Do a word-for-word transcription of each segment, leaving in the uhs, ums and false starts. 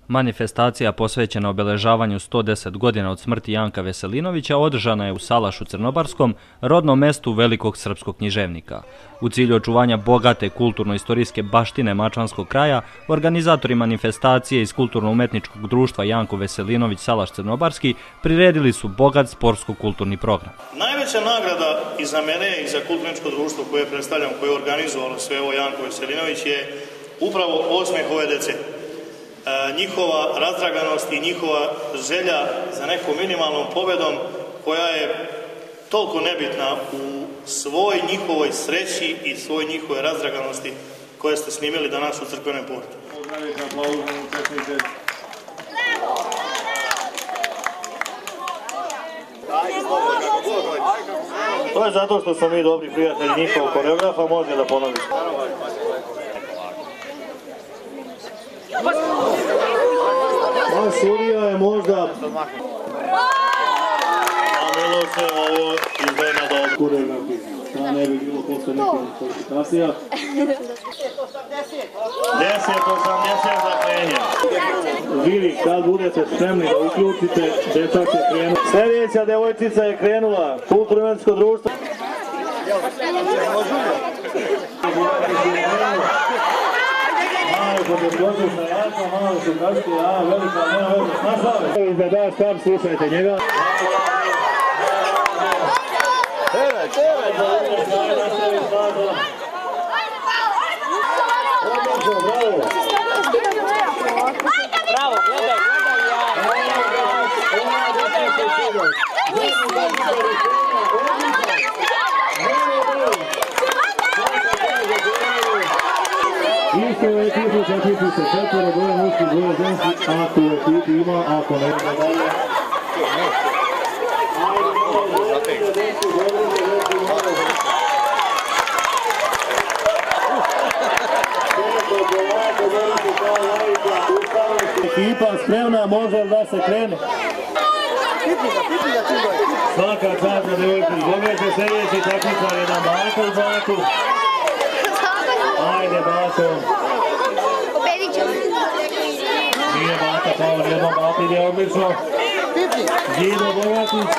Manifestacija posvećena obeležavanju sto deset godina od smrti Janka Veselinovića održana je u Salašu Crnobarskom, rodnom mestu velikog srpskog književnika. U cilju očuvanja bogate kulturno-istorijske baštine Mačvanskog kraja, organizatori manifestacije iz Kulturno-umetničkog društva Janko Veselinović Salaš Crnobarski priredili su bogat sportsko-kulturni program. Najveća nagrada i za mene i za kulturno-umetničko društvo koje predstavljam, koje je organizovalo sve ovo Janko Veselinović, je upravo osmeh ove dece. Njihova razdraganost i njihova želja za nekom minimalnom pobedom koja je toliko nebitna u svoj njihovoj sreći i svoj njihove razdraganosti koje ste snimili danas u crkvenom portu. To je zato što smo mi dobri prijatelji njihovog koreografa, može da ponovi. A Surija je možda... A Miloše, ovo izgleda dobro. Koreografi, da ne bi bilo posle neke kvalifikacija. deset osamdeset za krenje. Vili, kad budete spremni da uključite, djeca će krenuti. Sljedeća devojčica je krenula, Kulturno-umetničko društvo. Malo se dođe sa jaka, malo se kažete, a velika, nema veze, snašave. Da daš tam, slušajte njega. Teraj, teraj, teraj. Odlično, bravo. Bravo, gledaj, Isto u ekipu četvrti se četvore, dvoje muški, dvoje ženski, ako u ekipi ima, ako ne ima dalje. Ekipa spremna, može li da se krene? Svaka čast na devojku, događa sljedeći takmičar je na Marko u Baku. Ajde, Bato. Pobedit ću. Nije Bata pao, nijednom Bata ide odlično. Gido Bogatić.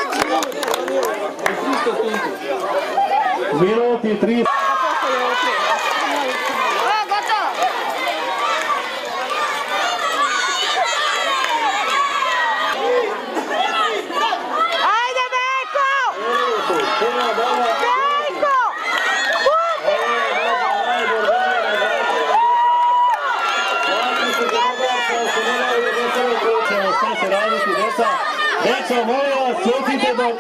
Minuti tri. Deco, molim vas, čutite da...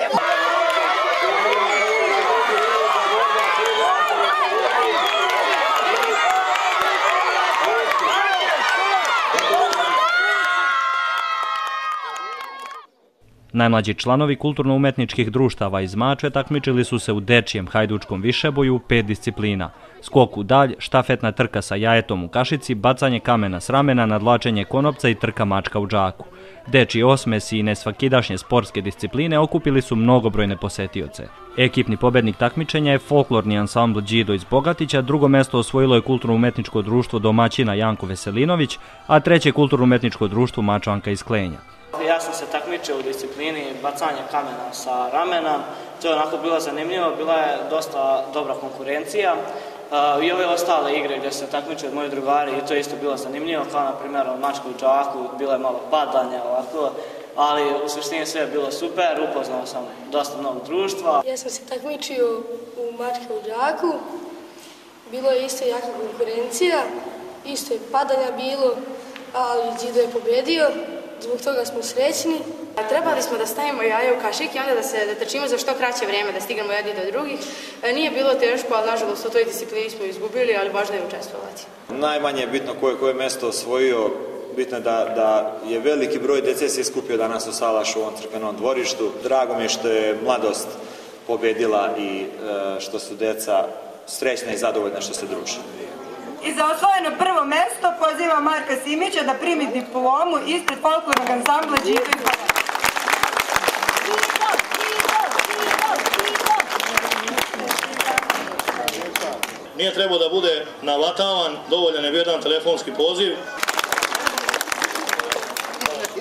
Najmlađi članovi kulturno-umetničkih društava iz Mačve takmičili su se u dečijem hajdučkom višeboju u pet disciplina. Skok u dalj, štafetna trka sa jajetom u kašici, bacanje kamena s ramena, nadlačenje konopca i trka mačka u džaku. Dečiji osmesi i nesvakidašnje sportske discipline okupili su mnogobrojne posetioce. Ekipni pobednik takmičenja je folklorni ansambl Đido iz Bogatića, drugo mesto osvojilo je kulturno-umetničko društvo domaćina Janko Veselinović, a treće kulturno-umetničko društvo Mačvanka iz Klenja. Ja sam se takmičio u disciplini bacanja kamena sa ramena, to je onako bilo zanimljivo, bila je dosta dobra konkurencija. I ove ostale igre gdje se takmičio od moji drugari i to je isto bilo zanimljivo, kao na primjer mačka u džaku, bilo je malo padanja ovako, ali u suštini sve je bilo super, upoznao sam dosta novog društva. Ja sam se takmičio u mačka u džaku, bilo je isto jaka konkurencija, isto je padanja bilo, ali Đido je pobedio. Zbog toga smo srećni. Trebali smo da stavimo jaje u kašik i onda da se da trčimo za što kraće vrijeme, da stignemo jedni do drugih. Nije bilo teško, ali nažalost u toj disciplini smo izgubili, ali važno je učestvovati. Najmanje je bitno koje, koje mesto osvojio, bitno je da, da je veliki broj dece se iskupio danas u Salašu u ovom crkvenom dvorištu. Drago mi je što je mladost pobedila i što su deca srećna i zadovoljna što se druže. I za osvojeno prvo mesto pozivam Marka Simića da primi diplomu ispred folklornog ansambla Đido iz Bogatića. Nije trebao da bude navlatavan, dovoljan je bio jedan telefonski poziv.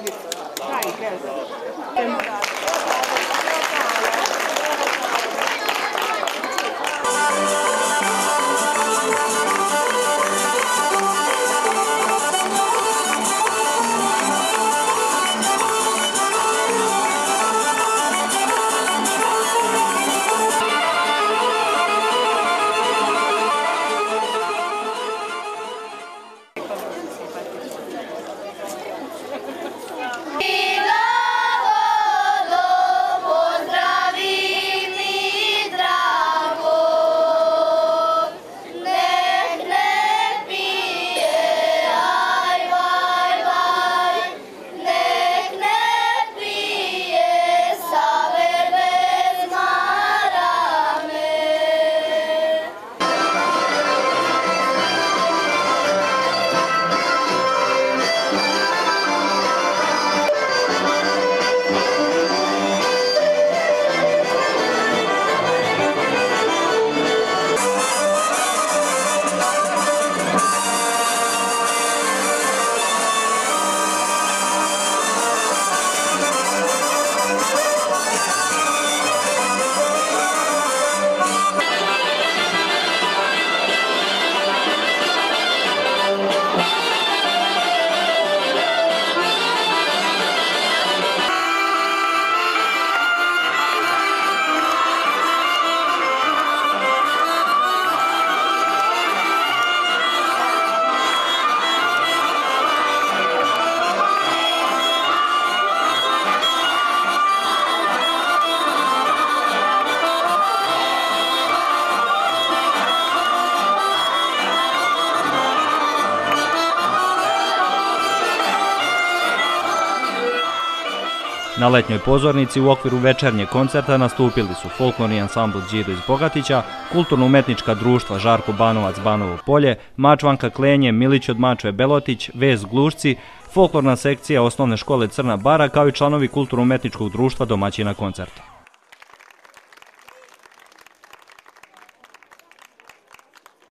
Na letnjoj pozornici u okviru večernjeg koncerta nastupili su folklorni ansambl Đido iz Bogatića, kulturno-umetnička društva Žarko Banovac Banovo Polje, Mačvanka Klenje, Milić od Mačve Belotić, Vez Glušci, folklorna sekcija osnovne škole Crna Bara kao i članovi kulturno-umetničkog društva domaćina koncerta.